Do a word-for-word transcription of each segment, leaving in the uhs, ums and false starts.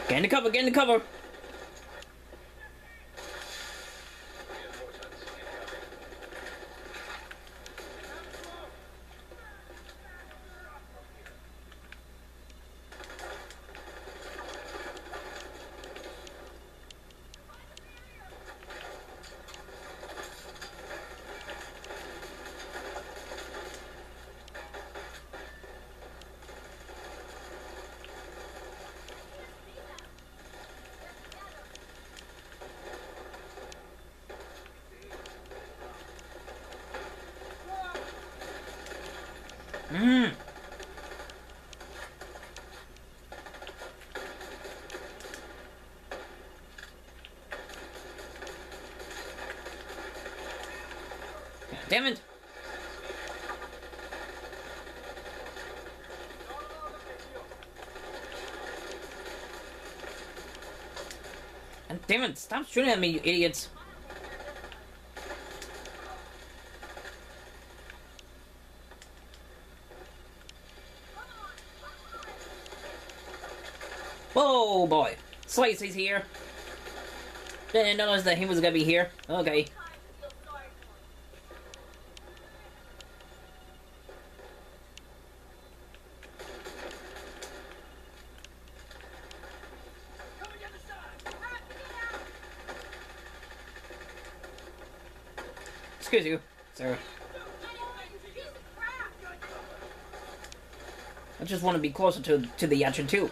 Get in the cover, get in the cover. Mmm. Damn it. And damn it, stop shooting at me, you idiots. Whoa, boy. Slicey's here. Didn't notice that he was gonna be here. Okay. Excuse you, sir. I just want to be closer to to the action too.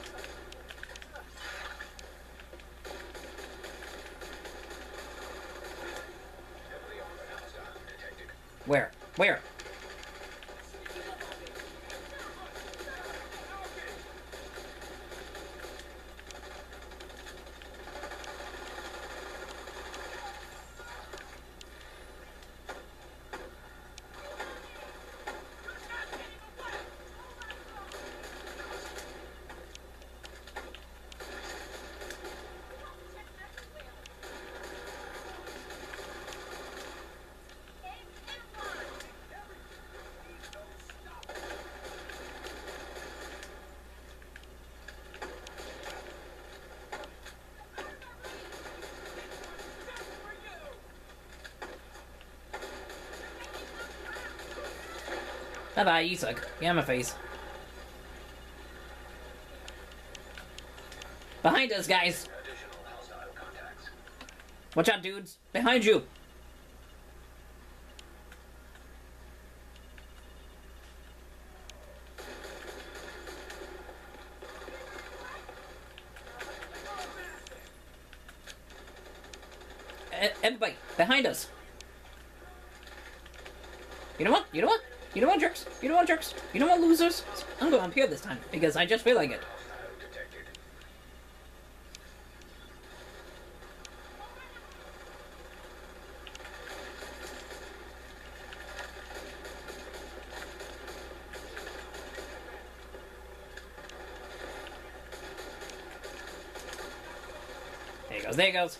Where? Where? Bye bye, you suck. Get out my face. Behind us, guys! Watch out, dudes! Behind you! E- Everybody, behind us! You know what? You know what? You know what, jerks? You know what, jerks? You know what, losers? I'm going up here this time, because I just feel like it. There he goes, there he goes.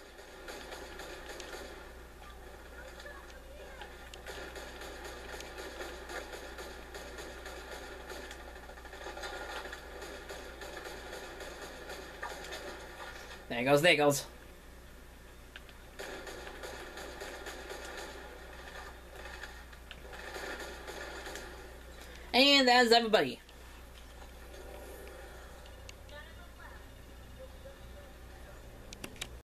There he goes, there he goes. And that's everybody.